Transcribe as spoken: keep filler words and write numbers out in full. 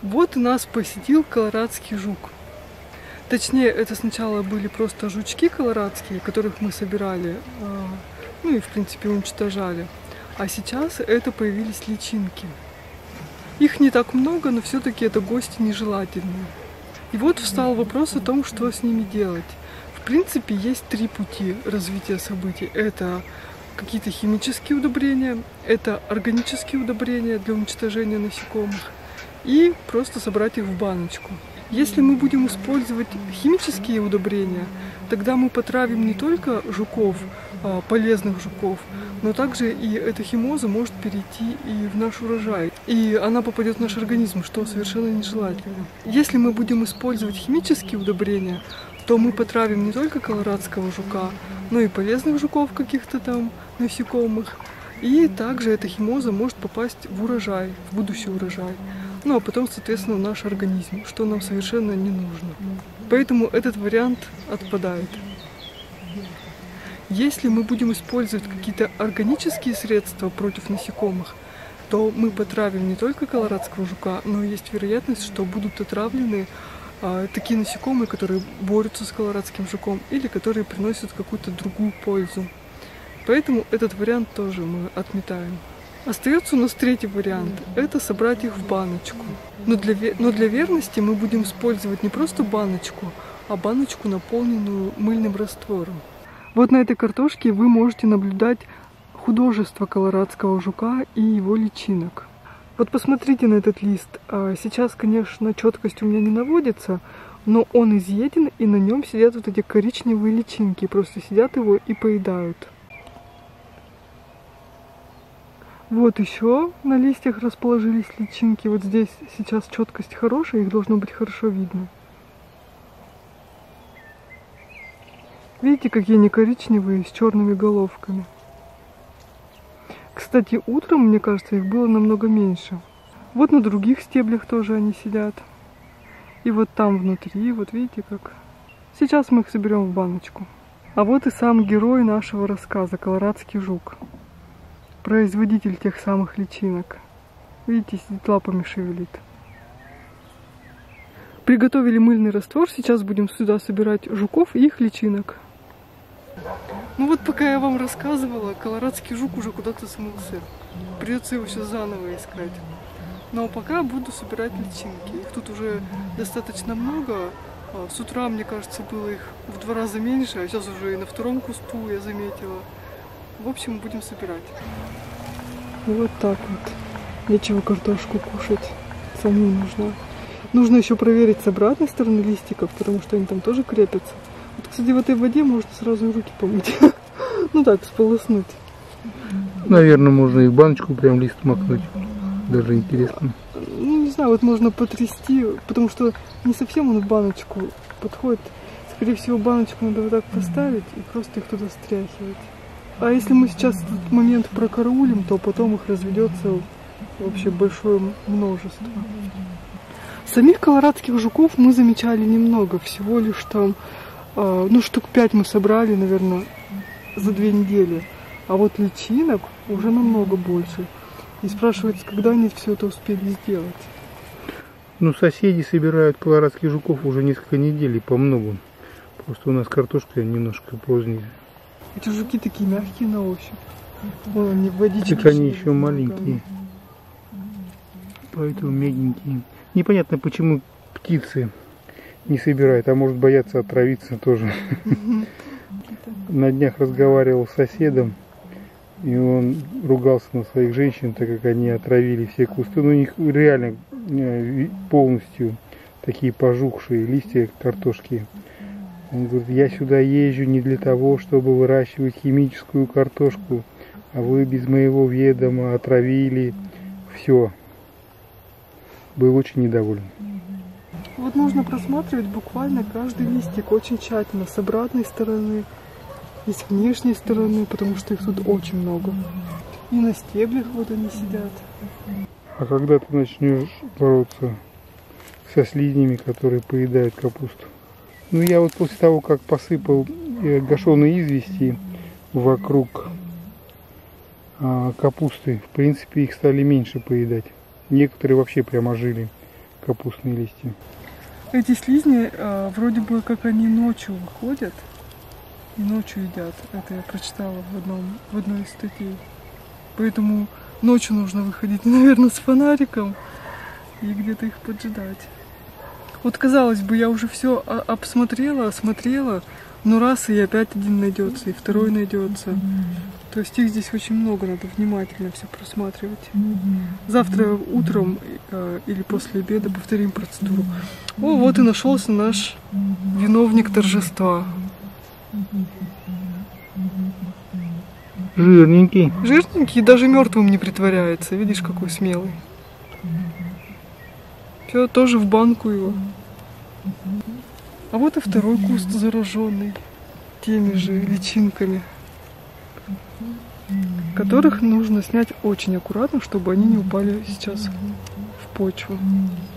Вот нас посетил колорадский жук. Точнее, это сначала были просто жучки колорадские, которых мы собирали, ну и в принципе уничтожали. А сейчас это появились личинки. Их не так много, но все-таки это гости нежелательные. И вот встал вопрос о том, что с ними делать. В принципе, есть три пути развития событий. Это какие-то химические удобрения, это органические удобрения для уничтожения насекомых и просто собрать их в баночку. Если мы будем использовать химические удобрения, тогда мы потравим не только жуков, полезных жуков, но также и эта химоза может перейти и в наш урожай. И она попадет в наш организм, что совершенно нежелательно. Если мы будем использовать химические удобрения, то мы потравим не только колорадского жука, но и полезных жуков, каких-то там насекомых. И также эта химоза может попасть в урожай, в будущий урожай. Ну а потом, соответственно, в наш организм, что нам совершенно не нужно. Поэтому этот вариант отпадает. Если мы будем использовать какие-то органические средства против насекомых, то мы потравим не только колорадского жука, но есть вероятность, что будут отравлены а, такие насекомые, которые борются с колорадским жуком или которые приносят какую-то другую пользу. Поэтому этот вариант тоже мы отметаем. Остается у нас третий вариант – это собрать их в баночку. Но для, но для верности мы будем использовать не просто баночку, а баночку, наполненную мыльным раствором. Вот на этой картошке вы можете наблюдать художество колорадского жука и его личинок. Вот посмотрите на этот лист. Сейчас, конечно, четкость у меня не наводится, но он изъеден, и на нем сидят вот эти коричневые личинки. Просто сидят его и поедают. Вот еще на листьях расположились личинки. Вот здесь сейчас четкость хорошая, их должно быть хорошо видно. Видите, какие они коричневые, с черными головками. Кстати, утром, мне кажется, их было намного меньше. Вот на других стеблях тоже они сидят. И вот там внутри, вот видите как. Сейчас мы их соберем в баночку. А вот и сам герой нашего рассказа, колорадский жук. Производитель тех самых личинок. Видите, сидит, лапами шевелит. Приготовили мыльный раствор. Сейчас будем сюда собирать жуков и их личинок. Ну вот пока я вам рассказывала, колорадский жук уже куда-то смылся. Придется его сейчас заново искать. Но пока буду собирать личинки. Их тут уже достаточно много. С утра, мне кажется, было их в два раза меньше, а сейчас уже и на втором кусту я заметила. В общем, будем собирать. Вот так вот. Нечего картошку кушать. Самим нужно. Нужно еще проверить с обратной стороны листиков, потому что они там тоже крепятся. Вот, кстати, в этой воде можно сразу и руки помыть. Ну так, сполоснуть. Наверное, можно и в баночку прям лист макнуть. Даже интересно. Ну, не знаю, вот можно потрясти, потому что не совсем он в баночку подходит. Скорее всего, баночку надо вот так поставить и просто их туда стряхивать. А если мы сейчас этот момент прокараулим, то потом их разведется вообще большое множество. Самих колорадских жуков мы замечали немного, всего лишь там, э, ну штук пять мы собрали, наверное, за две недели. А вот личинок уже намного больше. И спрашивается, когда они все это успели сделать. Ну, соседи собирают колорадских жуков уже несколько недель, по многу. Просто у нас картошка немножко поздняя. Эти жуки такие мягкие на ощупь. Вон они в водичке. Так они еще маленькие. Поэтому мягенькие. Непонятно, почему птицы не собирают, а может боятся отравиться тоже. На днях разговаривал с соседом, и он ругался на своих женщин, так как они отравили все кусты. Ну, у них реально полностью такие пожухшие листья картошки. Он говорит, я сюда езжу не для того, чтобы выращивать химическую картошку, а вы без моего ведома отравили все. Был очень недоволен. Вот нужно просматривать буквально каждый листик очень тщательно, с обратной стороны и с внешней стороны, потому что их тут очень много. И на стеблях вот они сидят. А когда ты начнешь бороться со слизнями, которые поедают капусту? Ну, я вот после того, как посыпал гашеные извести вокруг а, капусты, в принципе, их стали меньше поедать. Некоторые вообще прямо жили. капустные листья. Эти слизни, а, вроде бы как они ночью выходят и ночью едят. Это я прочитала в, одном, в одной из статей. Поэтому ночью нужно выходить, наверное, с фонариком и где-то их поджидать. Вот, казалось бы, я уже все обсмотрела, осмотрела, но раз и опять один найдется, и второй найдется. То есть их здесь очень много, надо внимательно все просматривать. Завтра утром э, или после обеда повторим процедуру. О, вот и нашелся наш виновник торжества. Жирненький. Жирненький, даже мертвым не притворяется. Видишь, какой смелый. Все, тоже в банку его. А вот и второй куст зараженный теми же личинками, которых нужно снять очень аккуратно, чтобы они не упали сейчас в почву.